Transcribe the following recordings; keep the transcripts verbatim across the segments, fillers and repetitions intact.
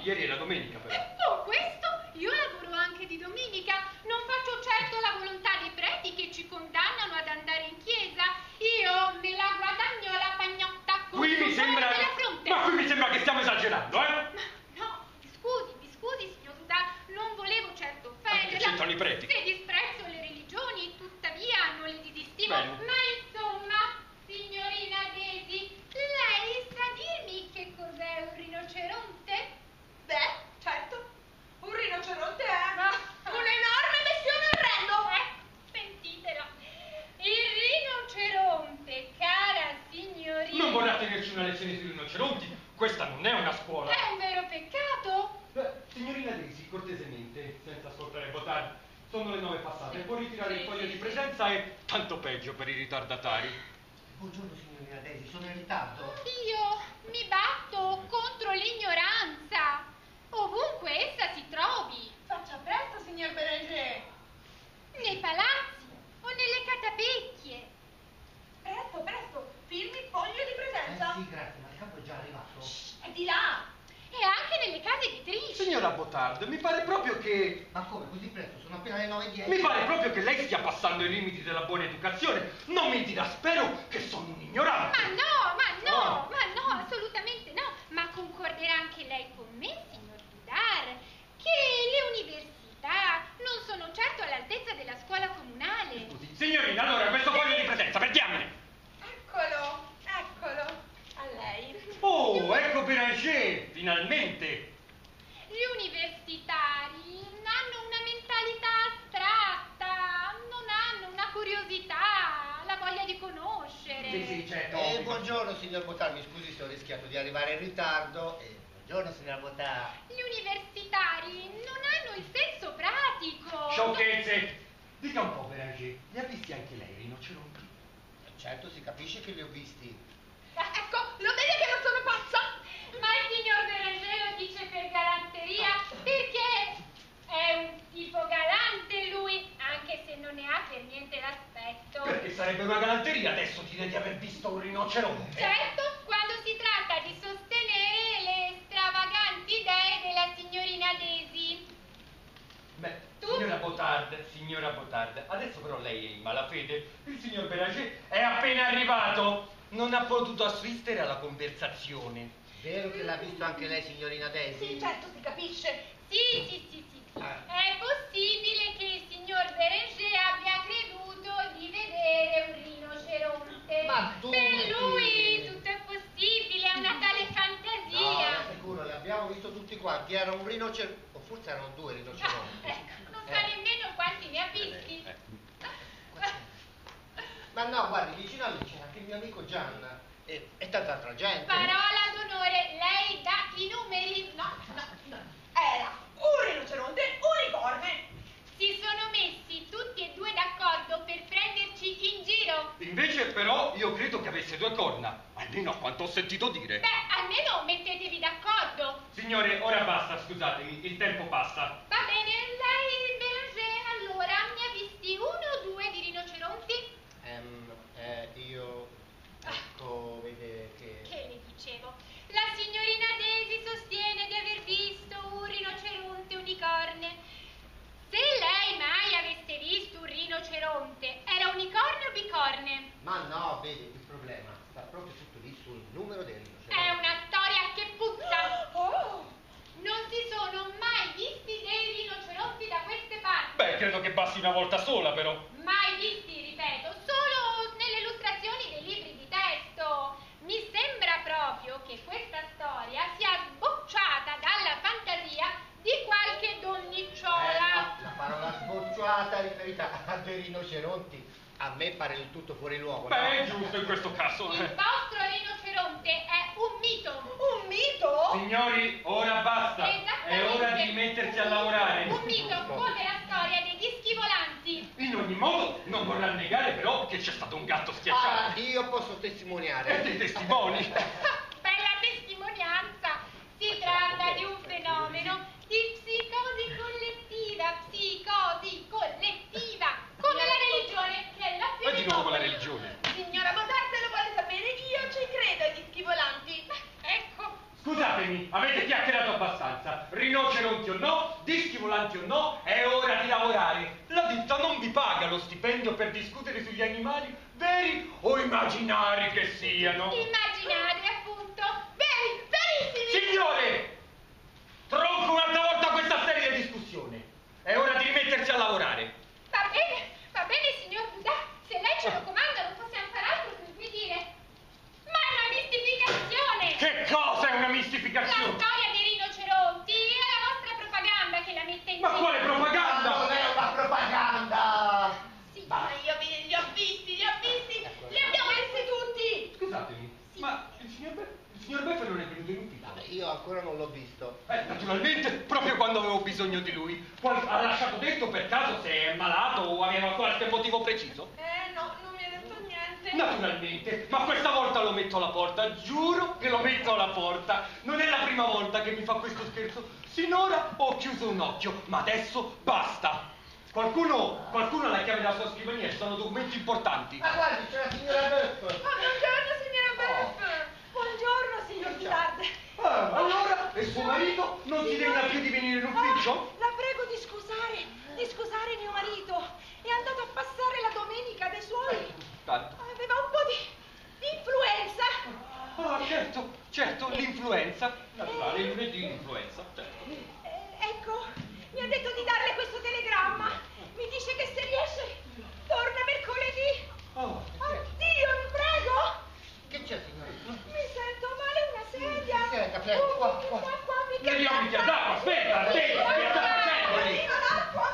ieri era domenica però. Oh, questo? Io lavoro anche di domenica. Non faccio certo la volontà dei preti che ci condannano ad andare in chiesa. Io me la guadagno la pagnotta con Qui mi sembra... della fronte. Ma qui mi sembra che stiamo esagerando, eh? Ma no, mi scusi, mi scusi, signor Duda, non volevo certo offenderla. Che c'entrano i preti? Se disprezzo le religioni, tuttavia non le disistimo. Bene. Ma insomma, signorina Daisy, lei sa dirmi che cos'è un rinoceronte? Beh, certo. Un rinoceronte è Ma- un enorme bestione orrendo. Eh, sentitela. Il rinoceronte, cara signorina. Non vorrà tenerci una lezione sui rinoceronti? Questa non è una scuola. È un vero peccato? Beh, signorina Daisy, cortesemente, senza ascoltare Botard, sono le nove passate. Può ritirare il foglio di presenza e tanto peggio per i ritardatari. Buongiorno signorina Daisy, sono in ritardo. Io mi batto contro l'ignoranza, ovunque essa si trovi, Faccia presto, signor Béranger. nei palazzi o nelle catapecchie. Presto, presto. Firmi il foglio di Eh presenza. sì, grazie, ma il capo è già arrivato. È di là. E anche nelle case editrici. Signora Botard, mi pare proprio che... Ma come, così presto? Sono appena le nove e dieci. Mi pare proprio che lei stia passando i limiti della buona educazione. Non mi dirà, spero, che sono un ignorante. Ma no, ma no, Oh. ma no, assolutamente no. Ma concorderà anche lei con me, signor Dudar, che le università non sono certo all'altezza della scuola comunale. Scusi, signorina, allora questo foglio di presenza, perdiamine. Eccolo, eccolo. A lei. Oh, ecco Béranger, finalmente. Gli universitari hanno una mentalità astratta, non hanno una curiosità, la voglia di conoscere. Sì, sì, certo. Eh, buongiorno signor Botard, mi scusi se ho rischiato di arrivare in ritardo. Eh, buongiorno signor Botard. Gli universitari non hanno il senso pratico. Sciocchezze. Dica un po', Béranger, li ha visti anche lei, i rinoceronti? Certo, si capisce che li ho visti. Eh, Ecco, lo vede che non sono pazza? Ma il signor Béranger lo dice per galanteria, perché è un tipo galante lui, anche se non ne ha per niente l'aspetto. Perché sarebbe una galanteria adesso dire di aver visto un rinoceronte. Certo, quando si tratta di sostenere le stravaganti idee della signorina Daisy. Beh, Tu? signora Botard, signora Botard, adesso però lei è in malafede. Il signor Béranger è appena arrivato. Non ha potuto assistere alla conversazione. Vero che l'ha visto anche lei signorina Daisy? Sì, certo, si capisce. Sì, sì, sì, sì, sì. Ah. È possibile che il signor Béranger abbia creduto di vedere un rinoceronte. Ma dove? Per lui tutto è possibile, è una tale No, fantasia. è sicuro, li abbiamo visto tutti quanti. Era un rinoceronte, o forse erano due Ah, rinoceronti. ecco, non sa Eh. nemmeno quanti ne ha visti. Ma no, guardi, vicino a lui c'era anche il mio amico Gian e, e tanta altra gente. Parola d'onore, lei dà i numeri? No, no, no. Era un rinoceronte unicorne. Si sono messi tutti e due d'accordo per prenderci in giro. Invece però io credo che avesse due corna, almeno a quanto ho sentito dire. Beh, almeno mettetevi d'accordo. Signore, ora basta, scusatemi, il tempo passa. Va bene, lei, Béranger, allora, ne ha visti uno o due di rinoceronti? Ehm, eh, io, ecco, vede che... Che le dicevo? La signorina Daisy sostiene di aver visto un rinoceronte unicorne. Se lei mai avesse visto un rinoceronte, era unicorne o bicorne? Ma no, vede, il problema sta proprio tutto lì sul numero dei rinoceronti. È una storia che puzza. Oh, Non si sono mai visti dei rinoceronti da queste parti. Beh, credo che basti una volta sola però. Mai visti, ripeto, solo nelle illustrazioni dei libri di testo. Mi sembra proprio che questa storia sia sbocciata dalla fantasia di qualche Eh, donnicciola. no, la parola sbocciata riferita a dei rinoceronti a me pare del tutto fuori luogo. Beh, no? è giusto in questo caso. Il vostro rinoceronte è un mito. un mito? Signori, ora basta. È ora di rimettersi a lavorare. Un mito come la storia dei dischi volanti. In ogni modo, non vorrà negare però che c'è stato un gatto Ah, schiacciato. io posso testimoniare. E dei testimoni. Bella testimonianza. Si tratta di un fenomeno di psicosi collettiva, psicosi collettiva, come la religione che è la E di nuovo con la filosofia. religione. Signora Botard, se lo vuole sapere, io ci credo ai dischi volanti. Ecco, Scusatemi, Ascoltatemi, avete chiacchierato abbastanza. Rinoceronti o no, dischi volanti o no, è ora di lavorare. La ditta non vi paga lo stipendio per discutere sugli animali, veri o immaginari che siano. Immaginate, appunto. Veri, verissimi. Signore, tronco un'altra volta questa sterile discussione. È ora di rimettersi a lavorare. Va bene, va bene, signor Budà. Se lei ce lo comanda non possiamo far altro che obbedire. Ma è una mistificazione! Che cosa è una La mistificazione? storia dei rinoceronti è la vostra propaganda che la mette in Ma giro. quale propaganda? Non è una propaganda! Sì, Ma io vi- li ho visti, li ho visti, li abbiamo visti tutti! Scusatemi, ma il signor, Be- il signor Beffa non è venuto in ufficio? Io ancora non l'ho visto. Eh, naturalmente, proprio quando avevo bisogno di lui. Poi ha lasciato detto per caso se è malato o aveva qualche motivo preciso? Eh no, non mi ha detto niente. Naturalmente, ma questa volta lo metto alla porta, giuro che lo metto alla porta. Non è la prima volta che mi fa questo scherzo. Sinora ho chiuso un occhio, ma adesso basta. Qualcuno, qualcuno ha la chiave della sua scrivania, ci sono documenti importanti. Ma guardi, c'è la signora Buff. Ah, buongiorno signora Oh. Beff. Buongiorno signor Budard. Ah, allora, e suo marito non ti degna più di venire in ufficio? Oh, la prego di scusare, di scusare mio marito. È andato a passare la domenica dai suoi. Tanto. Aveva un po' di, di influenza. Ah, certo, certo, l'influenza. Naturale, il lunedì l'influenza, certo. Eh, ecco, mi ha detto di darle questo telegramma. Mi dice che se riesce torna mercoledì. Oh, certo. Oddio, vi prego. Che c'è, signora? Mi sento male una sedia. Mi senta, prego, Oh, qua, mi qua. sta qua, mi Ne diamo un bicchiere d'acqua, aspetta, aspetta, che sta facendo lì? Arriva l'acqua.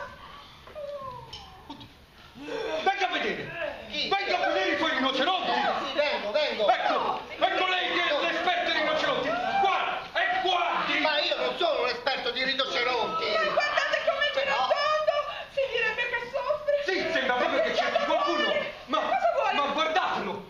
Venga a vedere! Chi? Venga a vedere i suoi rinoceronti! Sì, vengo, vengo. Ecco, ecco lei che è l'esperto di rinoceronti! Guarda, e guardi! Ma io non sono un esperto di rinoceronti. Ma guardate come mi Però- rispondo. Si direbbe che soffre. Sì, sembra proprio che cerchi qualcuno! Ma, Cosa vuole? ma guardatelo!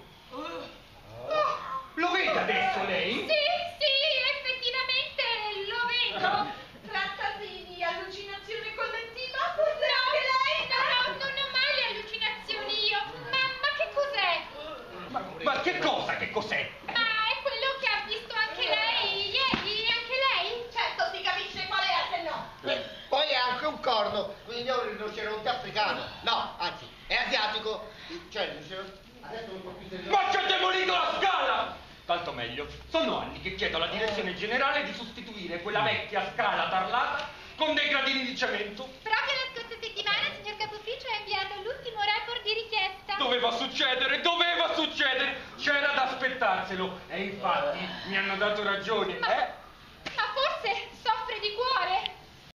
Lo vede adesso lei? Sì, sì, effettivamente lo vedo. Trattasi di allucinazione collettiva? No, no, no, non ho mai le allucinazioni io. Ma, ma che cos'è? Ma, ma che cosa, che cos'è? Ma è quello che ha visto anche lei ieri, anche lei? Certo, si capisce qual è, se no. Eh, Poi è anche un corno, quindi è un rinoceronte africano. No, anzi, è asiatico. Cioè, il rinoceronte... Adesso non può più servire. Ma ci ha demolito la scala! Tanto meglio. Sono anni che chiedo alla direzione generale di sostituire quella vecchia scala tarlata con dei gradini di cemento. Proprio la scorsa settimana il signor Capufficio ha inviato l'ultimo report di richiesta. Doveva succedere, doveva succedere! C'era da aspettarselo. E infatti mi hanno dato ragione, Ma, eh?